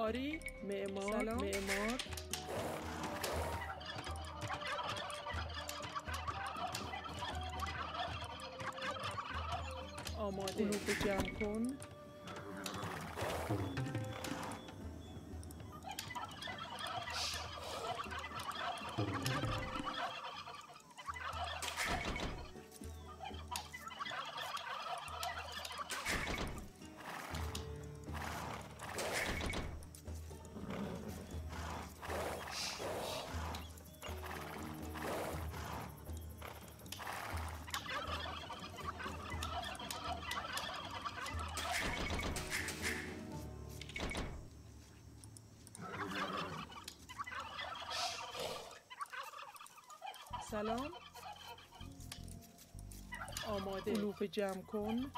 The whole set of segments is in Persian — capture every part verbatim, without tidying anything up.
آری معمار سلام. معمار آماده علوف جمع کن سلام آماده علوف جمع کن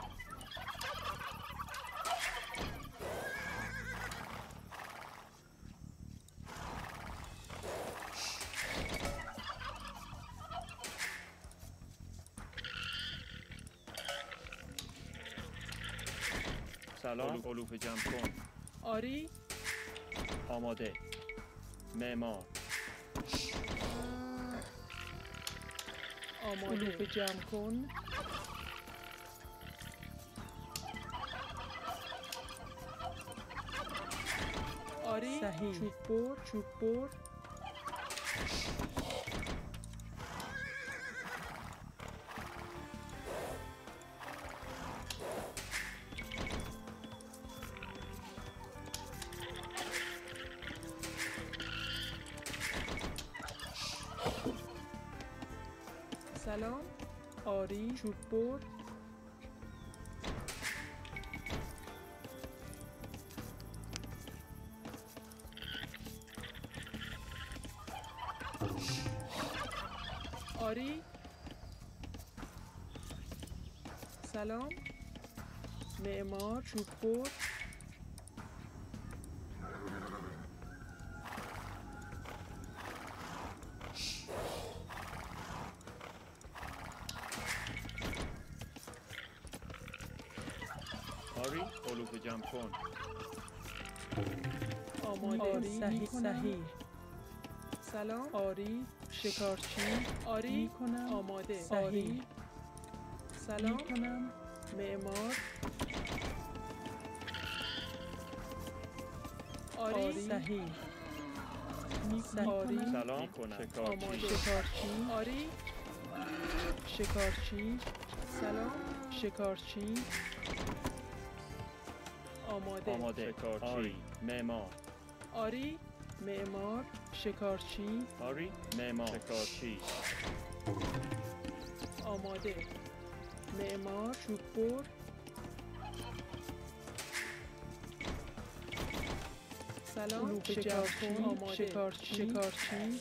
سلام علوف جمع کن آری آماده معمار آماده علوف جمع کن آری صحیح. چوب بر چوب بر سلام آری چوب بر آری سلام معمار چوب بر آری علوف جمع کن آماده آری صحیح می‌کنم. صحیح سلام آری شکارچی آری می‌کنم. آماده صحیح. آری سلام می‌کنم. معمار آری آری صحیح می‌کنم. آری سلام شکارچی آماده شکارچی آری شکارچی سلام شکارچی آماده آماده شکارچی آری معمار آری معمار شکارچی آری معمار شکارچی آماده معمار چوب بر سلام علوف شکارچی جمع کن. آماده شکارچی. شکارچی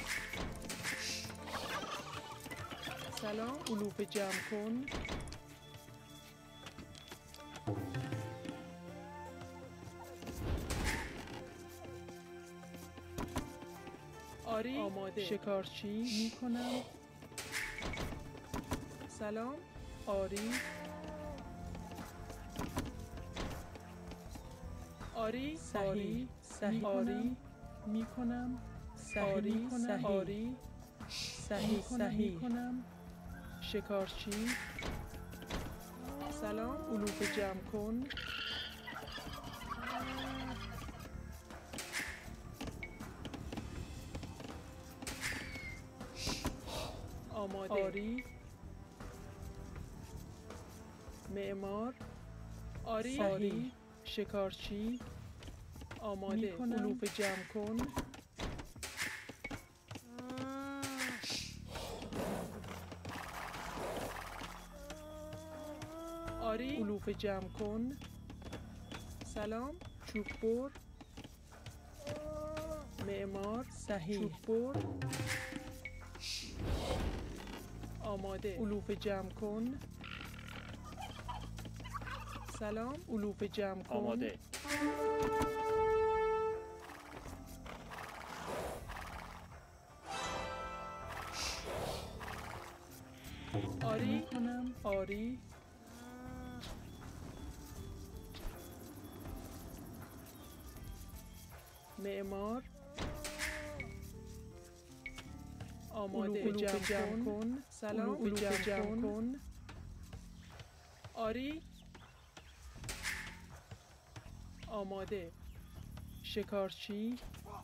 سلام علوف جمع کن آری آماده شکارچی میکنم سلام آری آری صحیح. آری صحیح. آری میکنم صحیح آری می‌کنم. صحیح. آری صحیح می‌کنم، صحیح میکنم شکارچی سلام علوف جمع کن آماده آری معمار آری صحیح. آری شکارچی آماده می‌کنم. علوف جمع کن آری علوف جمع کن سلام چوب بر معمار صحیح. چوب بر آماده علوف جمع کن سلام علوف جمع کن آماده آری می‌کنم. آری معمار آماده علوف جمع کن سلام علوف جمع کن آری آماده شکارچی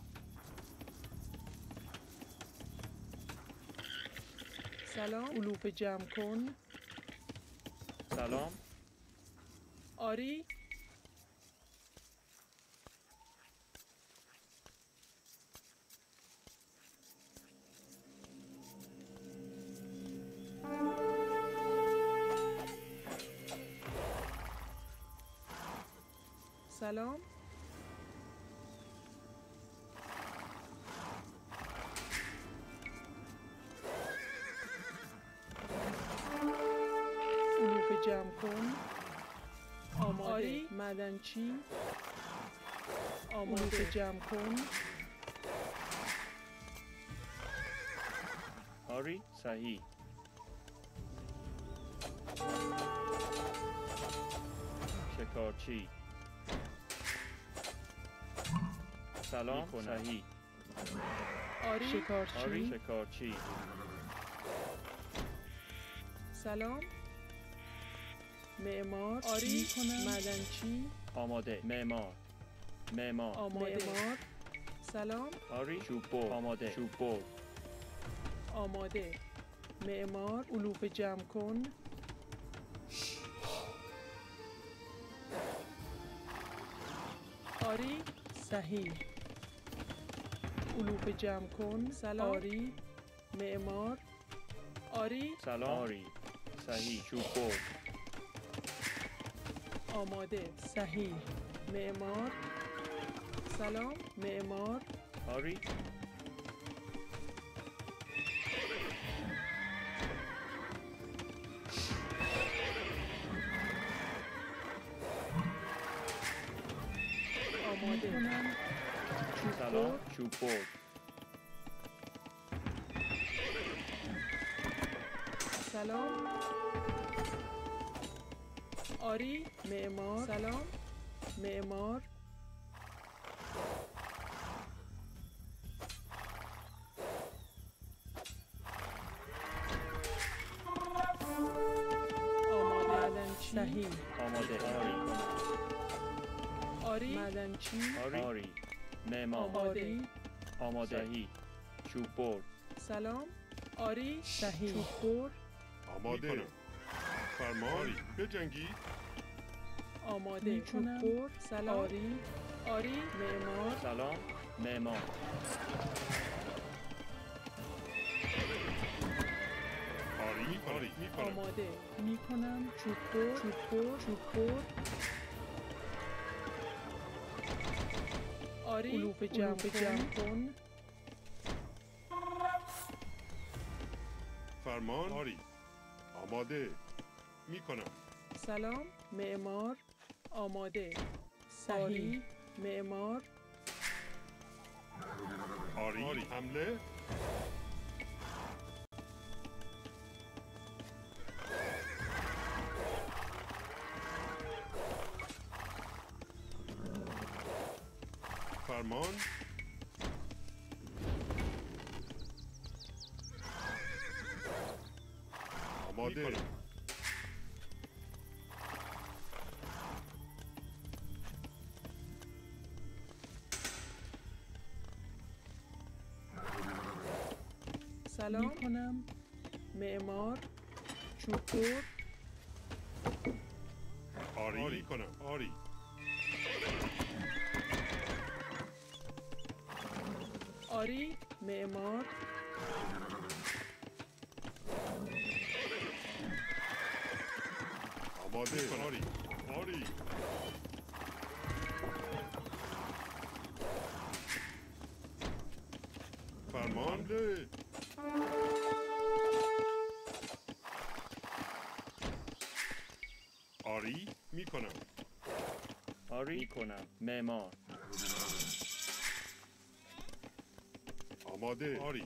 سلام علوف جمع کن سلام آری سلام علوف جمع کن آماده آری معدنچی آماده علوف جمع کن آری صحیح شکارچی سلام صحیح آری شکارچی آری شکارچی سلام معمار آری معدنچی آماده معمار معمار آماده معمار سلام آری چوب بر آماده چوب بر آماده معمار علوف جمع کن آری صحیح علوف جمع کن سلام آری معمار آری سلام آری صحیح چوب بر آماده صحیح معمار سلام معمار آری آماده چوب سلام بر چوب بر سلام آری معمار سلام معمار آماده معدنچی صحیح آماده آری آری معدنچی آری آری معمار آماده آماده صحیح چوب بر سلام آری صحیح چوب بر آماده فرمان بجنگید آماده چوب بر سلام آری آری معمار سلام معمار آری آری میکنم آماده میکنم چوب بر چوب بر چوب بر آری علوف جمع کن فرمان آری آماده میکنم سلام معمار آماده صحیح معمار آری آری حمله فرمان آماده سلام میکنم معمار چوب بر آری آری کنم آری آری معمار آماده آری آری فرمان حمله آری میکنم آری کنم معمار آماده آری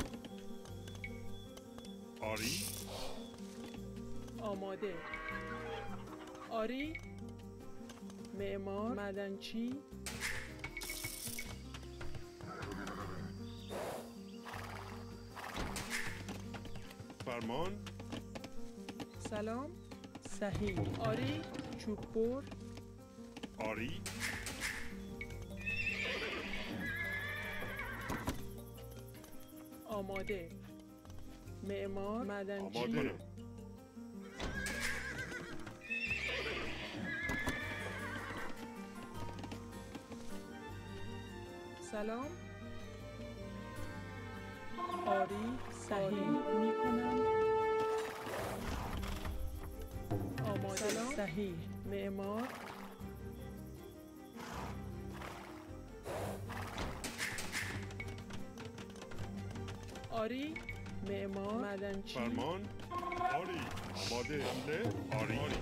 آری آماده آری معمار معدنچی فرمان سلام صحیح آری چوب بر آری آماده معمار معدنچی آماده سلام آری صحیح می کنم آماده سلام صحیح معمار آری معمار معدنچی فرمان آری آماده حمله آری آری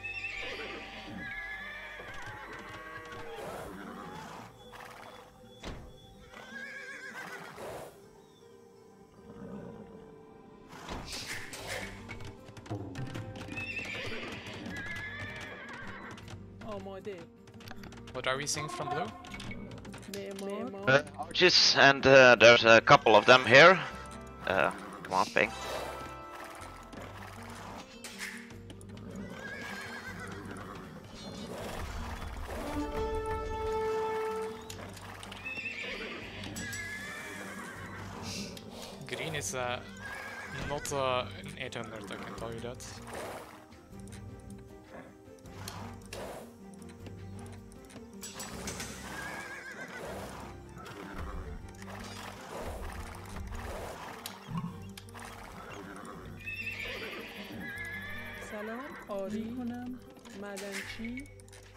آماده What are we seeing from blue? معمار Uh, arches, and uh, there's a couple of them here. Uh, come on, ping. Green is uh, not uh, an eight hundred, I can tell you that. سلام آری کنم معدنچی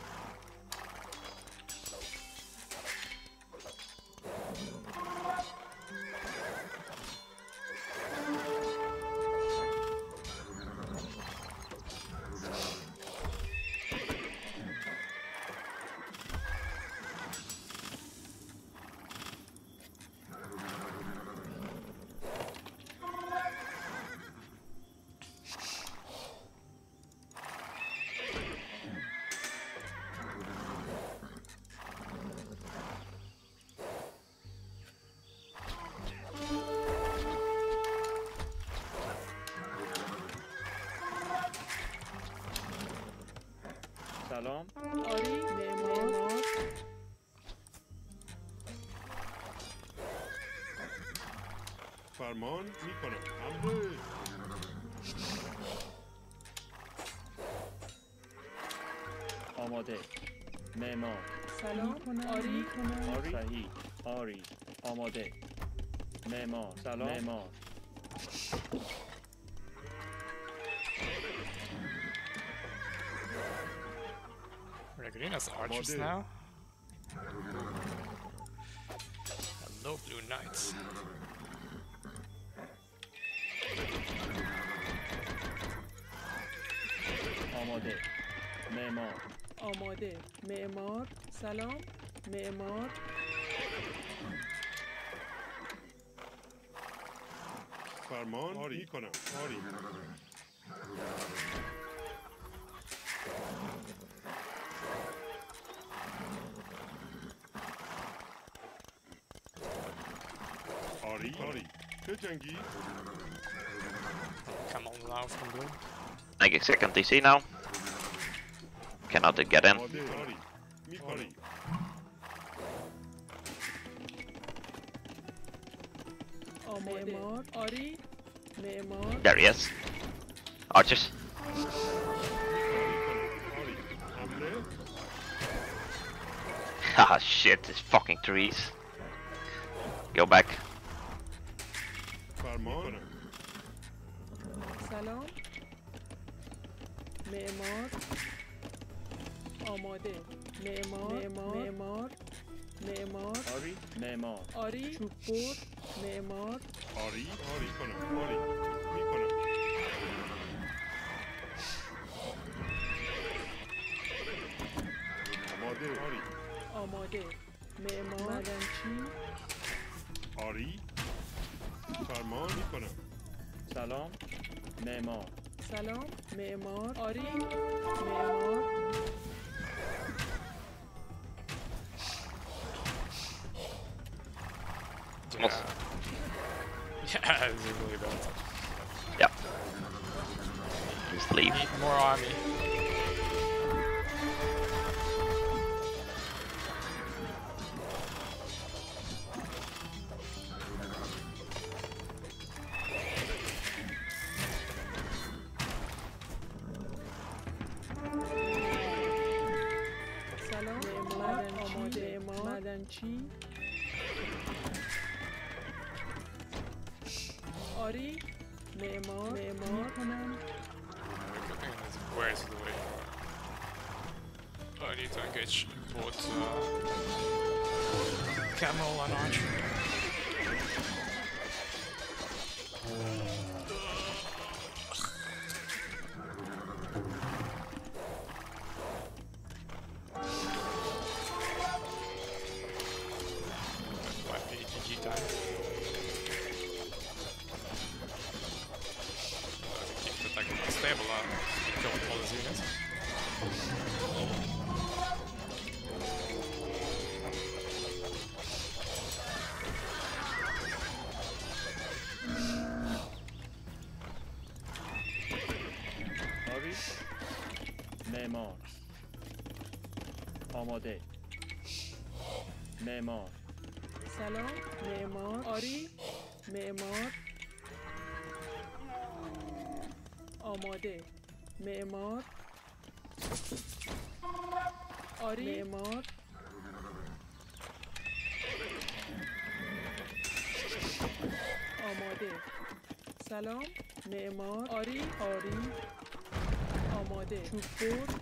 سلام آری معمار فرمان میکنم حمله آماده معمار سلام آری کنم آری صحیح آری آماده معمار سلام معمار Red Green has archers Model. now. Hello, Blue Knights. آماده معمار آماده معمار سلام معمار فرمان آری میکنم آری آری آری چه جنگی Come on now from blue. Making second D C now. Cannot get in. آماده آری میکنی آماده معمار آری معمار There he is. Archers. آری حمله Ah shit, these fucking trees. Go back. فرمان سلام معمار آماده معمار معمار معمار معمار آری معمار آری چوب بر معمار آری آری کنم آری میکنم آماده آری آماده معمار معدنچی آری فرمان میکنم سلام معمار سلام معمار آری معمار Yeah. Yeah, it's really bad. Yeah. Just leave. Need more army. سلام معمار آماده معدنچی آری معمار معمار کنم Where is the way? I need to engage both uh, camel and archer. That might be G G time. Keep the attack stable and kill all his units. آری معمار آماده معمار سلام معمار آری معمار آماده معمار آری معمار آماده سلام معمار آری آری آماده چوب بر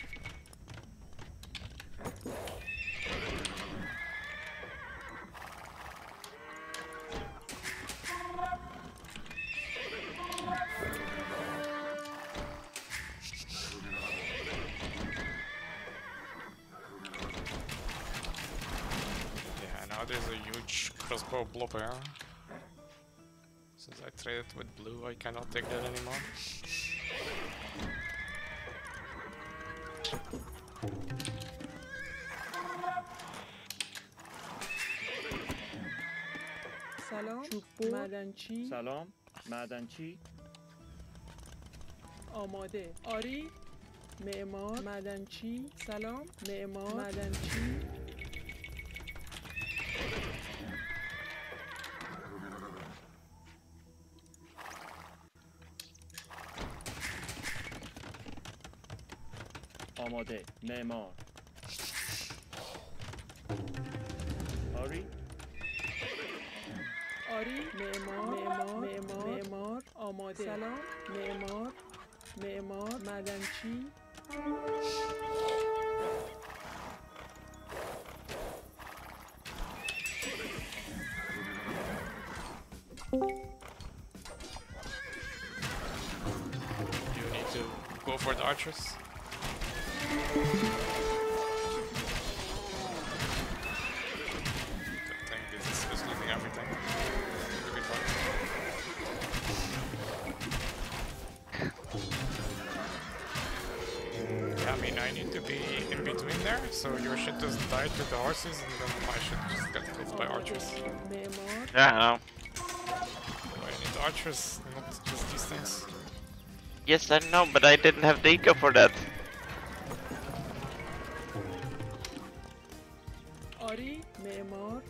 Yeah, now there's a huge crossbow blob here. Since I traded with blue, I cannot take that anymore. سلام چوب بر معدنچی سلام معدنچی آماده آری معمار معدنچی سلام معمار معدنچی آماده معمار آری آری معمار معمار معمار معمار آماده سلام معمار معمار معدنچی You need to go for the archers. I think this is just losing everything. It'll be fine. Yeah, I mean, I need to be in between there, so your shit just died to the horses, and then my shit just got killed by archers. معمار Yeah, I know. I need archers, not just these things. Yes, I know, but I didn't have the eco for that. آری معمار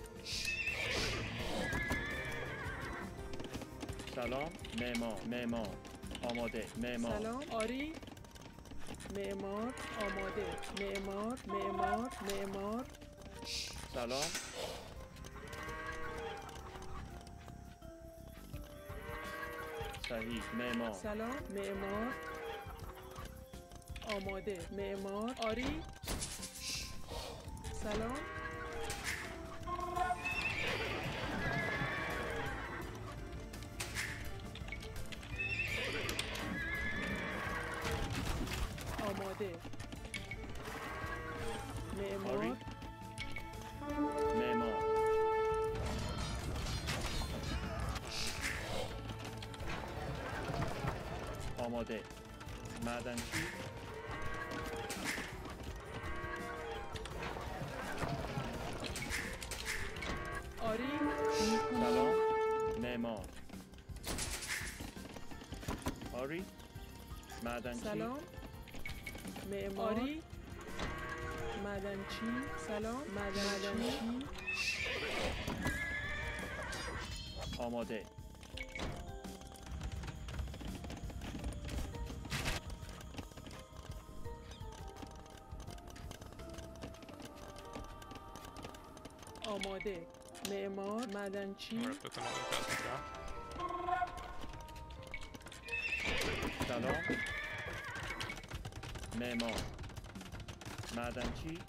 سلام معمار معمار آماده معمار سلام آری معمار آماده معمار معمار معمار سلام صحیح معمار سلام معمار آماده معمار آری سلام آماده معمار آری معمار آماده. معدنچی. آری سلام. معمار. آری. معدنچی. سلام معماری معدنچی سلام معدنچی آماده. آماده معمار معدنچی We're put another peasant down. سلام. معمار. معدنچی.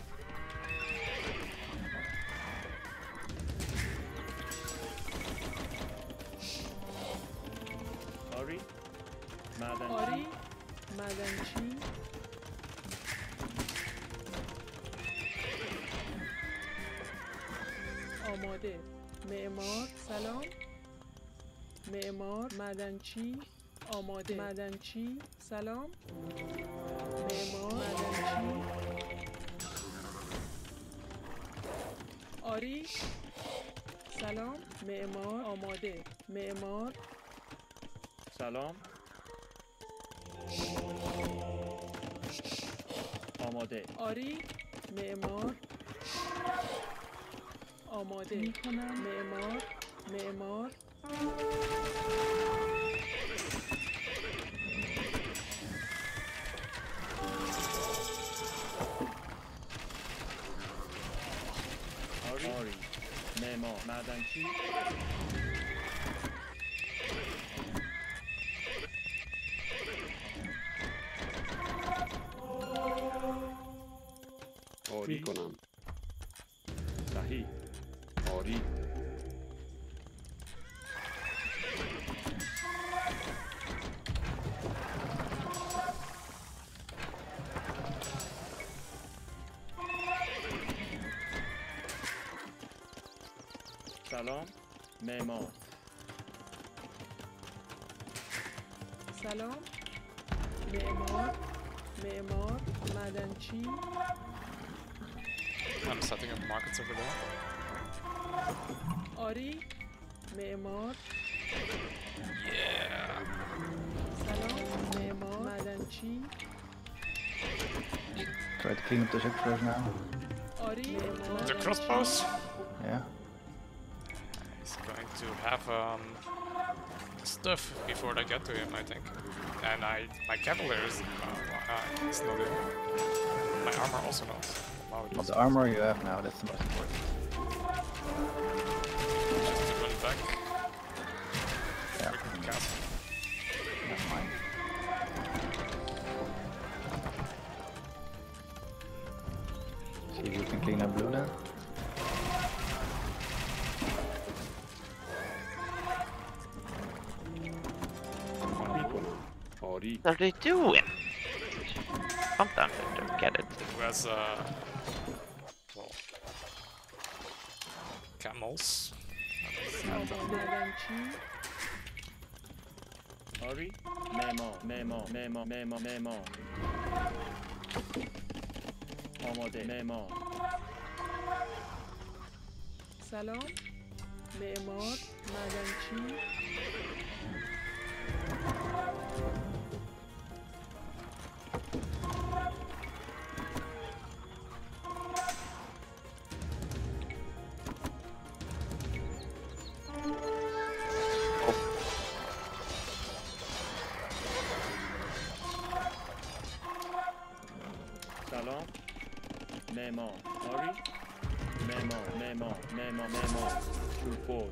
آری. معدنچی. آری معدنچی آماده معمار سلام معمار معدنچی آماده معدنچی سلام معمار معدنچی آری سلام معمار آماده معمار سلام. آماده. آری معمار آماده میکنم معمار معمار آری. آری. معمار. معدنچی. آری میکنم. صحیح. آری. سلام. معمار. سلام معمار معمار معدنچی I'm setting up markets over there. آری معمار Yeah. سلام معمار معدنچی Try to clean up the ship first now. آری معمار The crossbows. Yeah. He's going to have um stuff before they get to him, I think. And I, my cavalier is uh, uh, it's not in. My armor also not. Wow, it Well, was the armor you have now, that's the most important. just to run back. Yeah, Quick to the castle. that's fine. See if you can clean up blue then. میکنم. آری. What are they doing? Sometimes I don't get it. Who has uh well camels? معدنچی آری. معمار. معمار. معمار. معمار. معمار. آماده. معمار. سلام معمار معدنچی سلام. معمار. آری. معمار. معمار. معمار. معمار. توپور.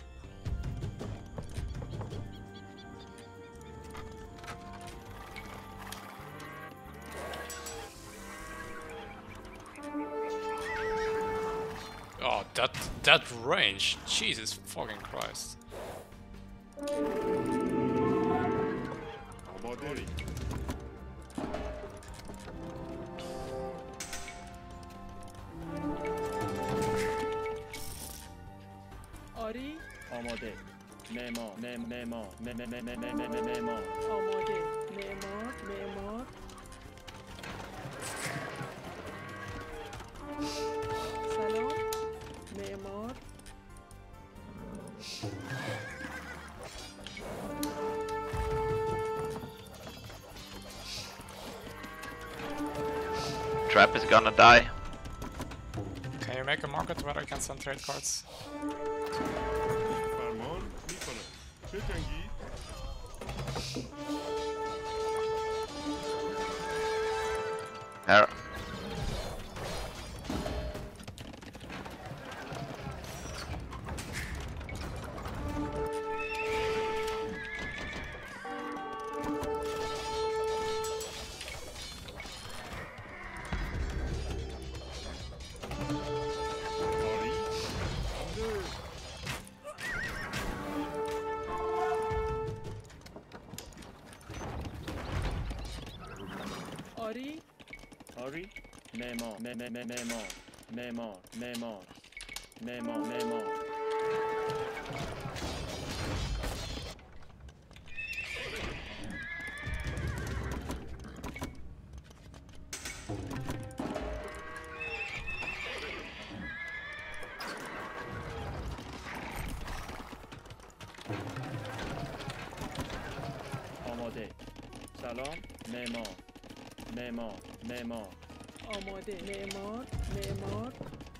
Oh, that that range! Jesus fucking Christ! آماده. آری آماده. معمار مم- معمار م- م- م- م- م- م- معمار آماده معمار معمار سلام معمار Trap is gonna die. Can you make a market where I can send trade cards? فرمان میکنم. چه جنگی؟ Her. آری. آری آری معمار م- م- م- معمار معمار معمار معمار معمار آماده سلام معمار معمار معمار آماده معمار معمار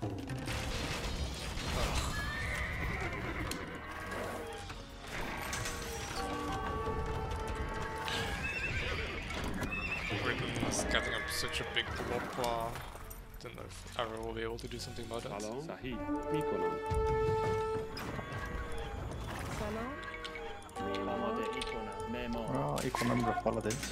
Britain is getting up such a big blob. Uh, don't know if ever will be able to do something about that. سلام. صحیح میکنم. سلام معمار آماده میکنم معمار Well, equal number of paladins.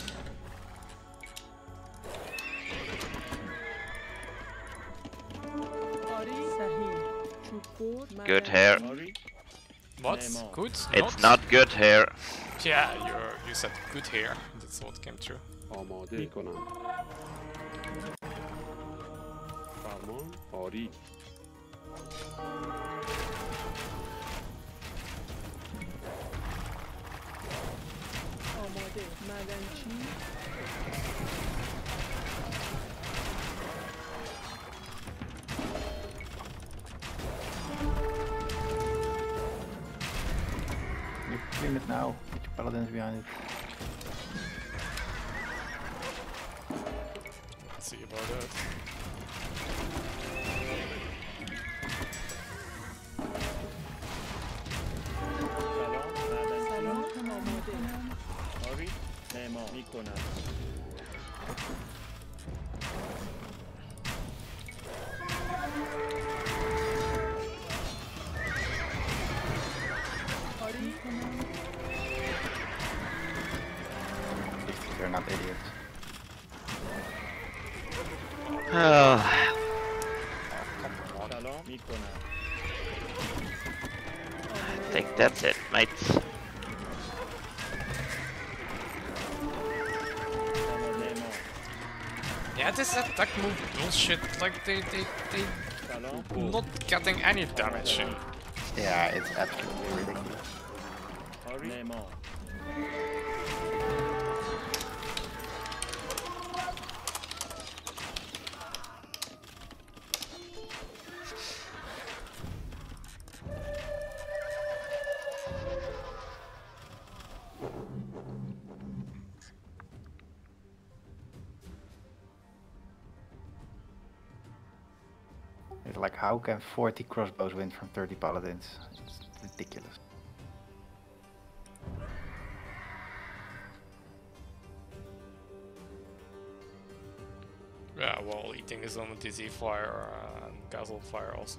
آری صحیح چوبور Good hair. آری What? Nemo. Good? It's not good hair. Yeah, you you said good hair. That's what came true. آماده میکنم. فرمان آری. آماده معدنچی You can clean it now. Get your paladins behind it. Let's see about that. سلام معدنچی سلام آماده آری معمار میکنم آری They're not idiots. Oh, سلام میکنم I think that's it, mates. آماده معمار Yeah, this attack move bullshit. Like they they they سلام not getting any damage. Yeah, it's absolutely ridiculous. آری معمار It's like, how can forty crossbows win from thirty paladins? It's ridiculous. Yeah, well, eating his own D Z fire uh, and Gazel fire also.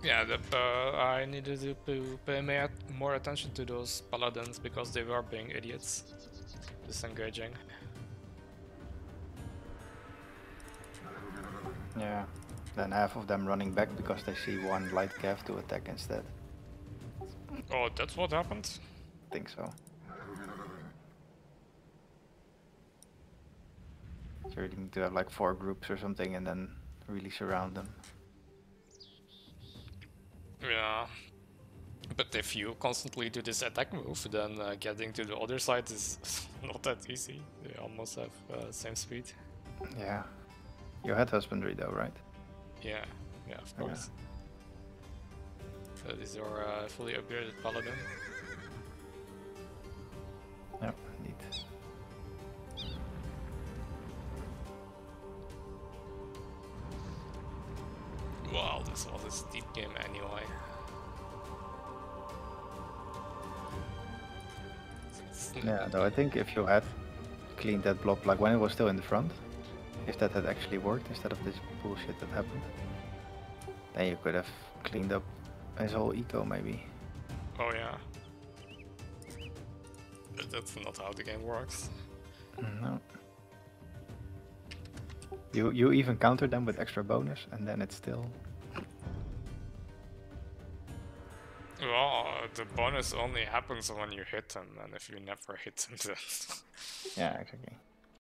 Yeah, the, uh, I needed to p- pay ma- more attention to those paladins because they were being idiots. Disengaging. Yeah. Then half of them running back because they see one light cav to attack instead. Oh, that's what happened? I think so. So you need to have like four groups or something and then really surround them. Yeah. But if you constantly do this attack move, then uh, getting to the other side is not that easy. They almost have uh, same speed. Yeah. You had husbandry though, right? Yeah, yeah, of Okay. course. So this is your uh, fully upgraded paladin. Yep, indeed. Wow, this was a steep game anyway. Yeah, though I think if you had cleaned that blob like when it was still in the front, if that had actually worked instead of this bullshit that happened, then you could have cleaned up his whole eco maybe. Oh yeah. But that's not how the game works. No. You you even counter them with extra bonus and then it's still... Well, the bonus only happens when you hit them, and if you never hit them, then... Yeah, exactly.